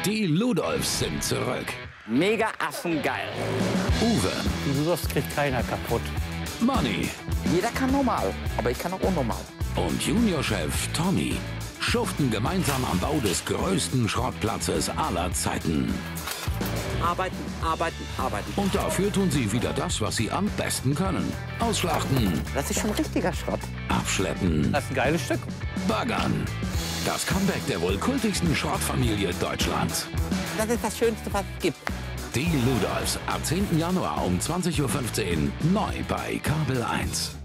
Die Ludolfs sind zurück. Mega affengeil. Uwe, Die Wurst kriegt keiner kaputt. Manni Jeder kann normal, aber ich kann auch unnormal. und Juniorchef Tommy schuften gemeinsam am Bau des größten Schrottplatzes aller Zeiten. Arbeiten, arbeiten, arbeiten. Und dafür tun sie wieder das, was sie am besten können. Ausschlachten, Das ist schon richtiger Schrott. abschleppen, Das ist ein geiles Stück. baggern. Das Comeback der wohl kultigsten Schrottfamilie Deutschlands. Das ist das Schönste, was es gibt. Die Ludolfs ab 10. Januar um 20:15 Uhr neu bei Kabel 1.